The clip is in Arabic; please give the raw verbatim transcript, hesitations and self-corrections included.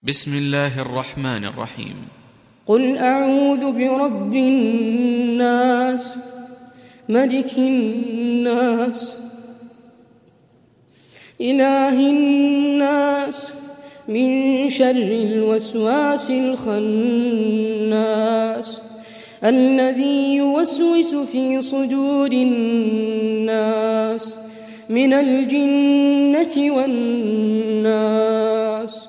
بسم الله الرحمن الرحيم. قل أعوذ برب الناس ملك الناس إله الناس من شر الوسواس الخناس الذي يوسوس في صدور الناس من الجنة والناس.